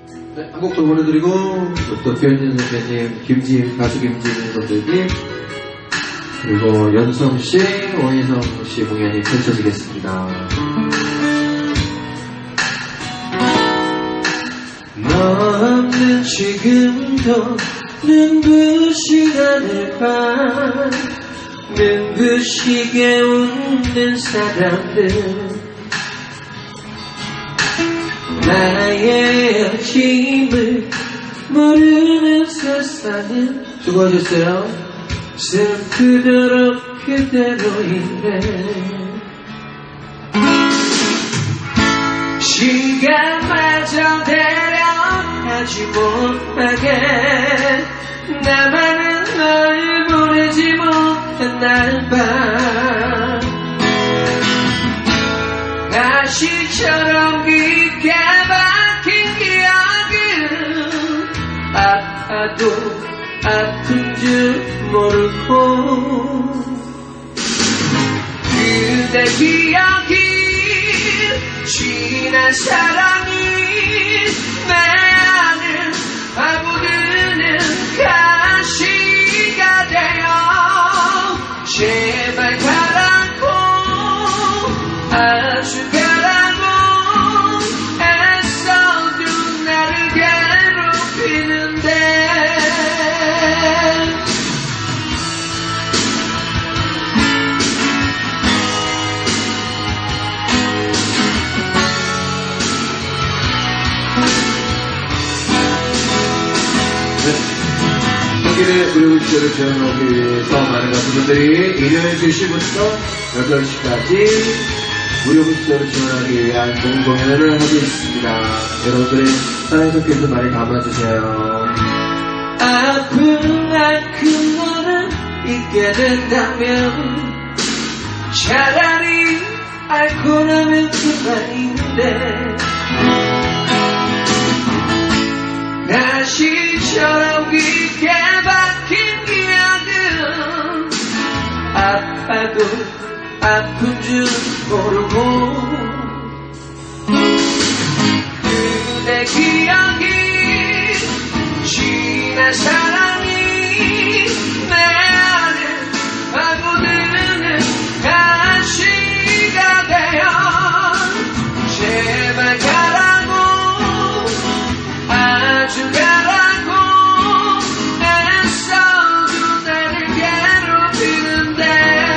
네, 한 곡 더 보내드리고 또 변진 선배님, 가수 김지민 선배님, 그리고 연성씨, 오인성씨 공연이 펼쳐지겠습니다. 너 없는 지금도 눈부신 하늘밤, 눈부시게 웃는 사람들, 나의 힘을 모르는 세상은, 수고하셨어요. 슬프도록 그대로인데 시간마저 데려가지 못하게 나만은 널 보내지 못한 날 밤, 가시처럼 깊게 박힌 기억은 아파도 아픈 줄 모르고 그대 기억이 지난 사랑이 내 안을 파고드는 가시가 되어 제발 가라고, 아주 가라고 애써도 나를 괴롭히는데 평일에 무료급식을 지원하기 위해서 많은 가수분들이 일요일 2시부터 8시까지 무료급식을 지원하기 위한 공공연을 하고 있습니다. 여러분들의 사랑 속에서 많이 담아주세요. 아픈 만큼 너를 잊게 된다면 차라리 알고 나면 그만인데 가시처럼 깊게 박힌 기억은 아파도 아픈 줄 모르고 그대 기억이 지난 사랑이 내 안을 파고드는 가시가 되어 제발 가라고, 아주 가라고 애써도 나를 괴롭히는데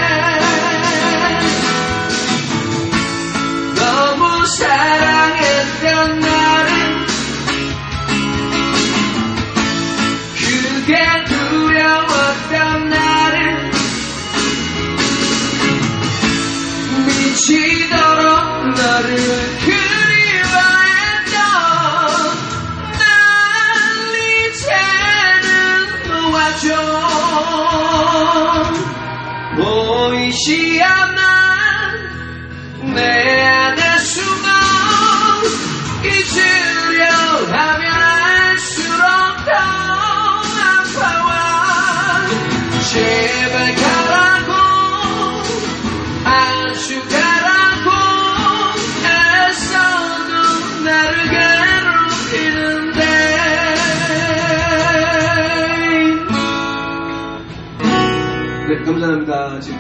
너무 사랑했던 나를 그게 두려웠던 나를 미치도록 너를 그리워했던 보이시 않나 내 안의 숨어 잊으려 하면 할수록 더 아파와 제발 가라고, 아주 가라고 애써도 나를 괴롭히는데 네, 감사합니다. 지금